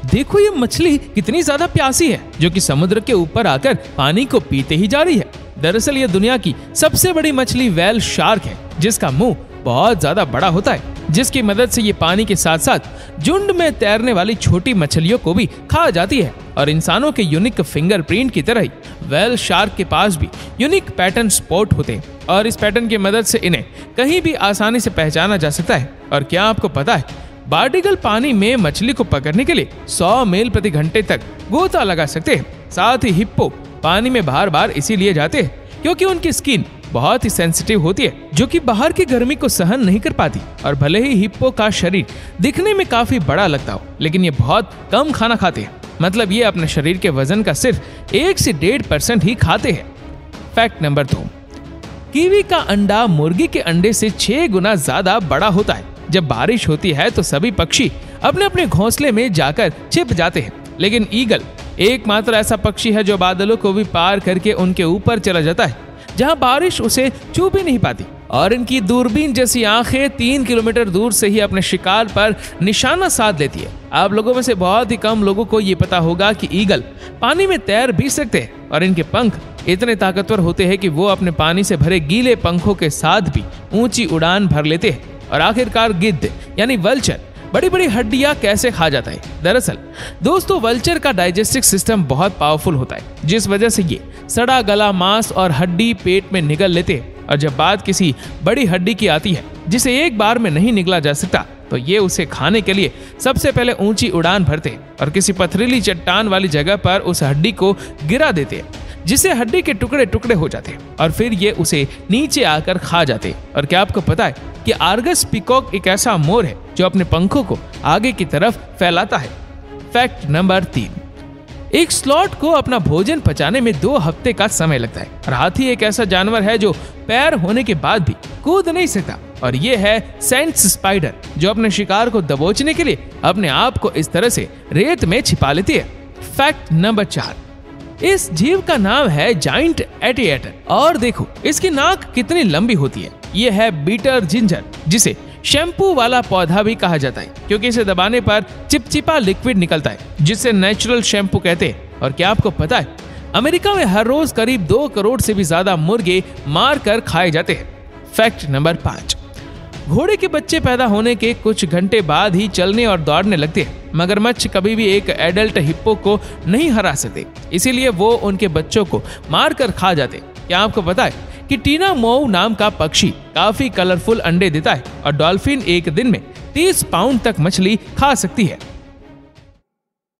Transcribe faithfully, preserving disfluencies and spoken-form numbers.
देखो ये मछली कितनी ज्यादा प्यासी है जो कि समुद्र के ऊपर आकर पानी को पीते ही जा रही है। दरअसल ये दुनिया की सबसे बड़ी मछली व्हेल शार्क है, जिसका मुंह बहुत ज्यादा बड़ा होता है, जिसकी मदद से ये पानी के साथ साथ झुंड में तैरने वाली छोटी मछलियों को भी खा जाती है। और इंसानों के यूनिक फिंगरप्रिंट की तरह ही व्हेल शार्क के पास भी यूनिक पैटर्न स्पॉट होते हैं और इस पैटर्न की मदद से इन्हें कहीं भी आसानी से पहचाना जा सकता है। और क्या आपको पता है, बार्डिगल पानी में मछली को पकड़ने के लिए सौ मील प्रति घंटे तक गोता लगा सकते हैं। साथ ही हिप्पो पानी में बार बार इसीलिए जाते हैं क्योंकि उनकी स्किन बहुत ही सेंसिटिव होती है, जो कि बाहर की गर्मी को सहन नहीं कर पाती। और भले ही हिप्पो का शरीर दिखने में काफी बड़ा लगता हो, लेकिन ये बहुत कम खाना खाते हैं। मतलब ये अपने शरीर के वजन का सिर्फ एक से डेढ़ परसेंट ही खाते हैं। फैक्ट नंबर दो, कीवी का अंडा मुर्गी के अंडे से छह गुना ज्यादा बड़ा होता है। जब बारिश होती है तो सभी पक्षी अपने अपने घोंसले में जाकर छिप जाते हैं, लेकिन ईगल एकमात्र ऐसा पक्षी है जो बादलों को भी पार करके उनके ऊपर चला जाता है, जहां बारिश उसे छू भी नहीं पाती। और इनकी दूरबीन जैसी आंखें तीन किलोमीटर दूर से ही अपने शिकार पर निशाना साध लेती है। आप लोगों में से बहुत ही कम लोगों को ये पता होगा कि ईगल पानी में तैर भी सकते हैं और इनके पंख इतने ताकतवर होते हैं कि वो अपने पानी से भरे गीले पंखों के साथ भी ऊंची उड़ान भर लेते हैं। और आखिरकार गिद्ध यानी वल्चर बड़ी बड़ी हड्डियां कैसे खा जाता है? दरअसल दोस्तों, वल्चर का डाइजेस्टिव सिस्टम बहुत पावरफुल होता है, जिस वजह से ये सड़ा गला मांस और हड्डी पेट में निगल लेते हैं। और जब बात किसी बड़ी हड्डी की आती है जिसे एक बार में नहीं निगला जा सकता, तो ये उसे खाने के लिए सबसे पहले ऊंची उड़ान भरते हैं और किसी पथरीली चट्टान वाली जगह पर उस हड्डी को गिरा देते हैं, जिससे हड्डी के टुकड़े टुकड़े हो जाते हैं और फिर ये उसे नीचे आकर खा जाते हैं। और क्या आपको पता है कि आर्गस पीकॉक एक ऐसा मोर है जो अपने पंखों को आगे की तरफ फैलाता है। फैक्ट नंबर तीन, एक स्लॉथ को अपना भोजन पचाने में दो हफ्ते का समय लगता है। और हाथी एक ऐसा जानवर है जो पैर होने के बाद भी कूद नहीं सकता, और ये है सेंट्स स्पाइडर, जो अपने शिकार को दबोचने के लिए अपने आप को इस तरह से रेत में छिपा लेती है। फैक्ट नंबर चार, इस जीव का नाम है जाइंट एटिएटर। और देखो इसकी नाक कितनी लंबी होती है। ये है बीटर जिंजर, जिसे शैम्पू वाला पौधा भी कहा जाता है, क्योंकि इसे दबाने पर चिपचिपा लिक्विड निकलता है, जिसे नेचुरल शैम्पू कहते हैं। और क्या आपको पता है, अमेरिका में हर रोज करीब दो करोड़ से भी ज्यादा मुर्गे मार कर खाए जाते हैं। फैक्ट नंबर पाँच, घोड़े के बच्चे पैदा होने के कुछ घंटे बाद ही चलने और दौड़ने लगते हैं। मगरमच्छ कभी भी एक एडल्ट हिप्पो को नहीं हरा सकते, इसीलिए वो उनके बच्चों को मार कर खा जाते। क्या आपको पता है कि टीना मोऊ नाम का पक्षी काफी कलरफुल अंडे देता है और डॉल्फिन एक दिन में तीस पाउंड तक मछली खा सकती है।